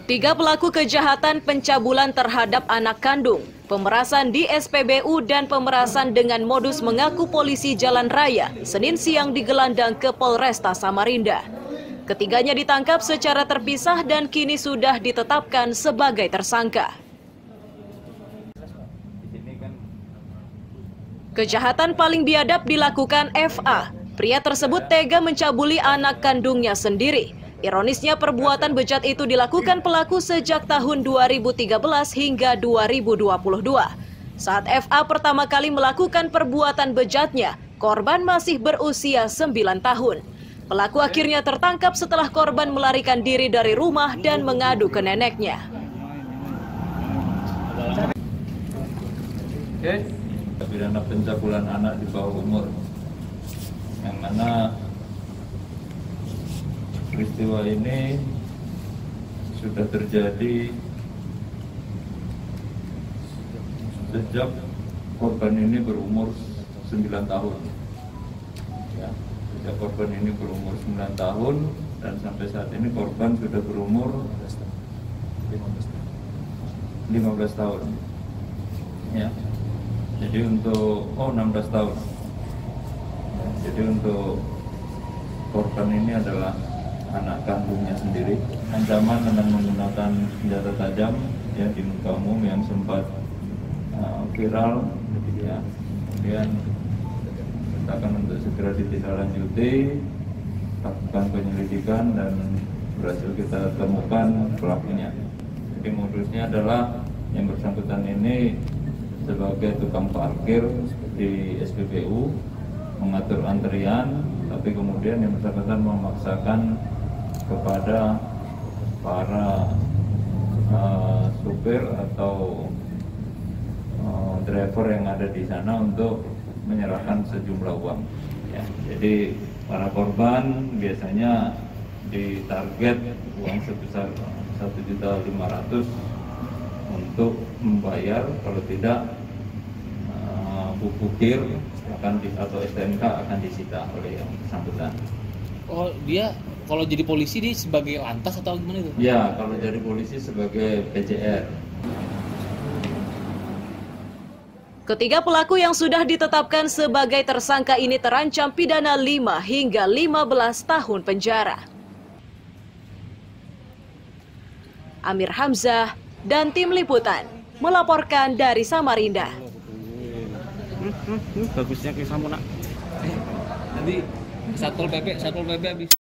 Tiga pelaku kejahatan pencabulan terhadap anak kandung, pemerasan di SPBU dan pemerasan dengan modus mengaku polisi jalan raya, Senin siang digelandang ke Polresta Samarinda. Ketiganya ditangkap secara terpisah dan kini sudah ditetapkan sebagai tersangka. Kejahatan paling biadab dilakukan FA. Pria tersebut tega mencabuli anak kandungnya sendiri. Ironisnya perbuatan bejat itu dilakukan pelaku sejak tahun 2013 hingga 2022. Saat FA pertama kali melakukan perbuatan bejatnya, korban masih berusia 9 tahun. Pelaku akhirnya tertangkap setelah korban melarikan diri dari rumah dan mengadu ke neneknya. Pidana pencabulan anak di bawah umur, yang mana peristiwa ini sudah terjadi sejak korban ini berumur 9 tahun. Ya, sejak korban ini berumur 9 tahun dan sampai saat ini korban sudah berumur 15 tahun. Ya. Jadi untuk 16 tahun. Jadi untuk korban ini adalah anak kandungnya sendiri. Ancaman dengan menggunakan senjata tajam ya di muka umum yang sempat viral. Ya. Kemudian kita akan untuk segera ditindaklanjuti, lakukan penyelidikan dan berhasil kita temukan pelakunya. Jadi modusnya adalah yang bersangkutan ini sebagai tukang parkir di SPBU, mengatur antrian, tapi kemudian yang bersangkutan memaksakan kepada para supir atau driver yang ada di sana untuk menyerahkan sejumlah uang. Ya, jadi para korban biasanya ditarget uang sebesar 1.500.000 untuk membayar, kalau tidak buku KIR atau STNK akan disita oleh yang bersangkutan. Oh, dia kalau jadi polisi dia sebagai lantas atau gimana itu? Ya, kalau jadi polisi sebagai PJR. Ketiga pelaku yang sudah ditetapkan sebagai tersangka ini terancam pidana 5 hingga 15 tahun penjara. Amir Hamzah dan tim liputan melaporkan dari Samarinda. Bagusnya ke Sampuna. Nanti Satpol PP habis.